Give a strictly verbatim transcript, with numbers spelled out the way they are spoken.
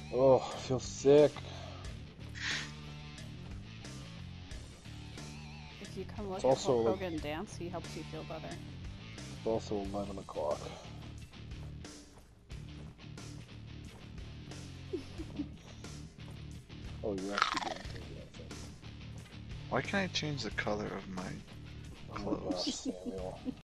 Oh, I feel sick. If you come look It's at also Hulk like, Hogan dance, he helps you feel better. it's also eleven o'clock. Oh, you're actually doing things. Why can't I change the color of my Oh my gosh, clothes? Samuel.